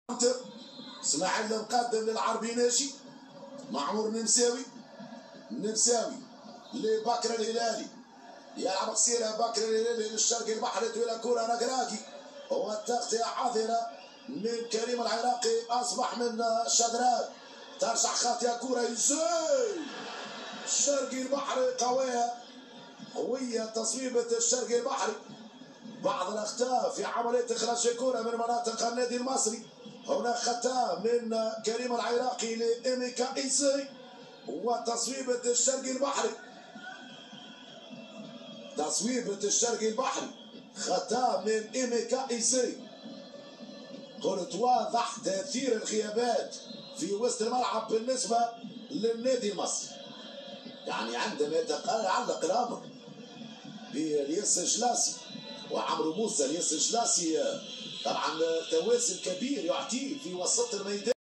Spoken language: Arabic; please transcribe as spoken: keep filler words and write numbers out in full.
اسماعيل المقدم للعربي ناشي، معمور النمساوي، النمساوي لبكر الهلالي، يلعب قصيره بكر الهلالي للشرقي البحري الى كره ركراكي، والتغطيه عاثره من كريم العراقي، اصبح من الشدرات، ترجع خاطئه كره يزي الشرقي البحري قويه قويه تصويبه الشرقي البحري، بعض الاخطاء في عمليه اخراج الكره من مناطق النادي المصري. هناك خطا من كريم العراقي لإيميكا إيسي، وتصويبة الشرقي البحري، تصويبة الشرقي البحري خطا من إيميكا إيسي. قلت واضح تأثير الغيابات في وسط الملعب بالنسبة للنادي المصري، يعني عندما يتعلق الأمر بإلياس جلاسي وعمرو موسى. إلياس جلاسي طبعا توازن كبير يعطيه في وسط الميدان.